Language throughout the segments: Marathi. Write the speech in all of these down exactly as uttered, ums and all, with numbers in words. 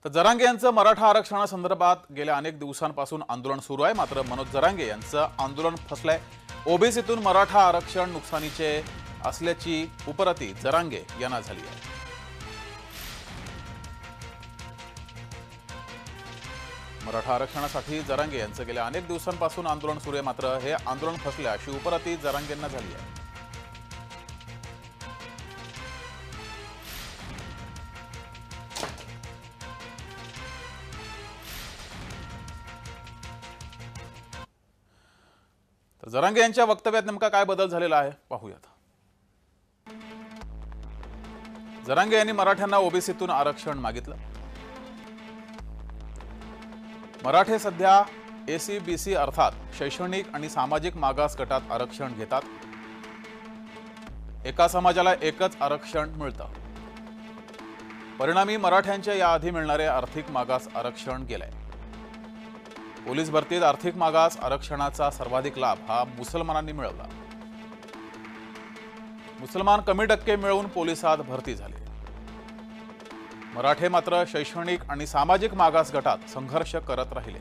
तर जरांगे यांचं मराठा आरक्षणासंदर्भात गेल्या अनेक दिवसांपासून आंदोलन सुरू आहे। मात्र मनोज जरांगे यांचं आंदोलन फसलंय। ओबीसीतून मराठा आरक्षण नुकसानीचे असल्याची उपरती जरांगे यांना झाली आहे। मराठा आरक्षणासाठी जरांगे यांचं गेल्या अनेक दिवसांपासून आंदोलन सुरू आहे। मात्र हे आंदोलन फसले अशी उपरती जरांगेंना झाली आहे। तर जरांगे यांच्या वक्तव्यात नेमका काय बदल झालेला आहे पाहूयात। जरांगे यांनी मराठ्यांना ओबीसीतून आरक्षण मागितलं। मराठे सध्या एसी बीसी अर्थात शैक्षणिक आणि सामाजिक मागास गटात आरक्षण घेतात। एका समाजाला एकच आरक्षण मिळतं। परिणामी मराठ्यांच्या याआधी मिळणारे आर्थिक मागास आरक्षण गेलंय। पोलीस भरतीत आर्थिक मागास आरक्षणाचा सर्वाधिक लाभ हा मुसलमानांनी मिळवला। मुसलमान कमी टक्के मिळवून पोलिसात भरती झाले। मराठे मात्र शैक्षणिक आणि सामाजिक मागास गटात संघर्ष करत राहिले।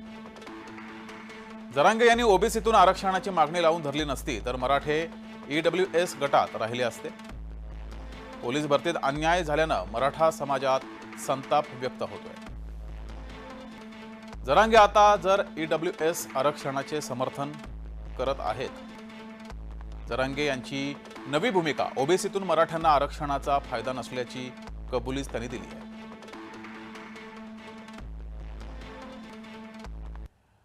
जरांगे यांनी ओबीसीतून आरक्षणाची मागणी लावून धरली नसती तर मराठे ईडब्ल्यूएस गटात राहिले असते। पोलीस भरतीत अन्याय झाल्यानं मराठा समाजात संताप व्यक्त होतोय। जरांगे आता जर ईडब्ल्यूएस आरक्षणाचे समर्थन करत आहेत। जरांगे यांची नवी भूमिका ओबीसीतून मराठ्यांना आरक्षणाचा फायदा नसल्याची कबुलीच त्यांनी दिली आहे।